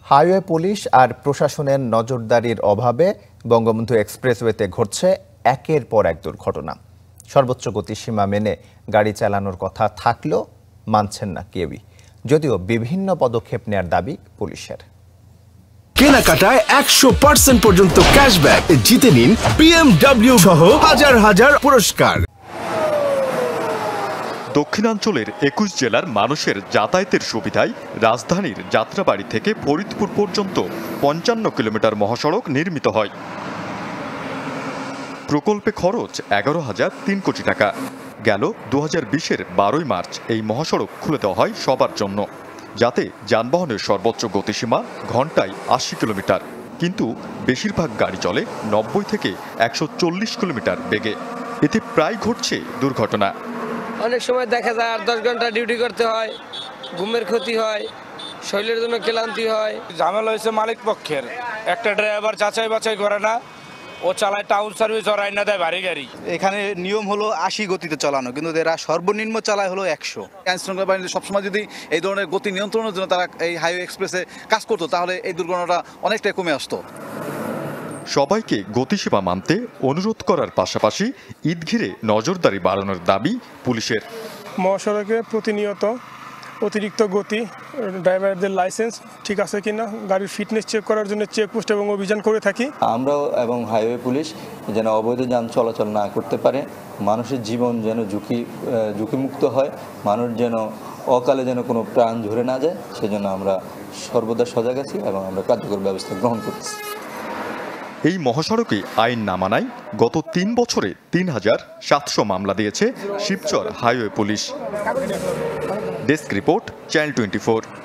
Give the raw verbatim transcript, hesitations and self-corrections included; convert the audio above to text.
Highway police আর প্রশাসনের নজরদারির অভাবে বঙ্গবন্ধু এক্সপ্রেসওয়েতে ঘটছে একের পর এক দুর্ঘটনা। সর্বোচ্চ গতিসীমা মেনে গাড়ি চালানোর কথা থাকলেও মানছেন না কেউই, যদিও বিভিন্ন পদক্ষেপ নেয়ার দাবি পুলিশের। কেনাকাটায় একশো পার্সেন্ট পর্যন্ত ক্যাশব্যাক জিতে নিন বিএমডব্লিউ সহ হাজার হাজার পুরস্কার। দক্ষিণাঞ্চলের একুশ জেলার মানুষের যাতায়াতের সুবিধায় রাজধানীর যাত্রাবাড়ি থেকে ফরিদপুর পর্যন্ত পঞ্চান্ন কিলোমিটার মহাসড়ক নির্মিত হয়। প্রকল্পে খরচ এগারো হাজার তিন কোটি টাকা। গেল দু হাজার বিশের বারোই মার্চ এই মহাসড়ক খুলে দেওয়া হয় সবার জন্য, যাতে যানবাহনের সর্বোচ্চ গতিসীমা ঘন্টায় আশি কিলোমিটার, কিন্তু বেশিরভাগ গাড়ি চলে নব্বই থেকে একশো চল্লিশ কিলোমিটার বেগে। এতে প্রায় ঘটছে দুর্ঘটনা। অনেক সময় দেখা যায় আট দশ ঘন্টা ডিউটি করতে হয়, ঘুমের ক্ষতি হয়, শরীরের জন্য ক্লান্তি হয়। ঝামেলা হয়েছে মালিক পক্ষের, একটা ড্রাইভার যাচাই বাছাই করে না, ও চালায় টাউন সার্ভিস আর আইনা দেয় ভারী গাড়ি। এখানে নিয়ম হলো আশি গতিতে চালানো, কিন্তু এরা সর্বনিম্ন চালায় হলো একশো। আইন শৃঙ্খলা বাহিনী সবসময় যদি এই ধরনের গতি নিয়ন্ত্রণের জন্য তারা এই হাইওয়ে এক্সপ্রেসে কাজ করতো, তাহলে এই দুর্ঘটনাটা অনেকটাই কমে আসতো। সবাইকে গতিসীমা মানতে অনুরোধ করার পাশাপাশি ঈদ ঘিরে নজরদারি বাড়ানোর দাবি পুলিশের। মহাসড়কে প্রতিনিয়ত অতিরিক্ত গতি, ড্রাইভারদের লাইসেন্স ঠিক আছে কিনা, গাড়ির ফিটনেস চেক করার জন্য চেকপোস্ট এবং অভিযান করে থাকি। আমরাও এবং হাইওয়ে পুলিশ যেন অবৈধ যান চলাচল না করতে পারে, মানুষের জীবন যেন ঝুঁকি ঝুঁকিমুক্ত হয়, মানুষ যেন অকালে যেন কোনো প্রাণ ঝরে না যায়, সেজন্য আমরা সর্বদা সজাগ আছি এবং আমরা কার্যকর ব্যবস্থা গ্রহণ করতেছি। এই মহাসড়কে আইন না মানায় গত তিন বছরে তিন হাজার সাতশো মামলা দিয়েছে Shibchar highway police. Desk report, channel twenty four.